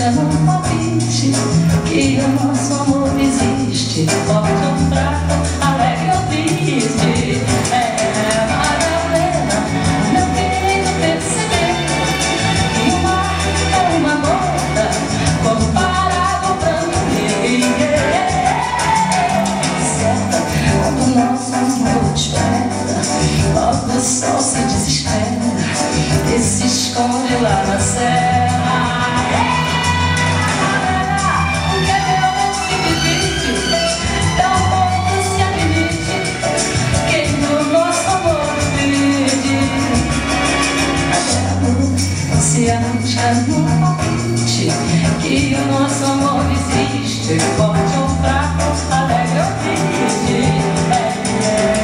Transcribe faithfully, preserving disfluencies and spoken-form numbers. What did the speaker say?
arrisca num palpite que o nosso amor existe, forte ou fraco, alegre ou triste. É, vale a pena, meu querido, perceber que o mar é uma gota comparado pra mim. Certo, quando o nosso amor desperta, logo o sol se desespera e se esconde lá na serra. O que é meu não se divide, tão pouco se admite quem no nosso amor vive. Se arrisca no palpite que o nosso amor existe, forte ou fraco, alegre ou triste. É, é.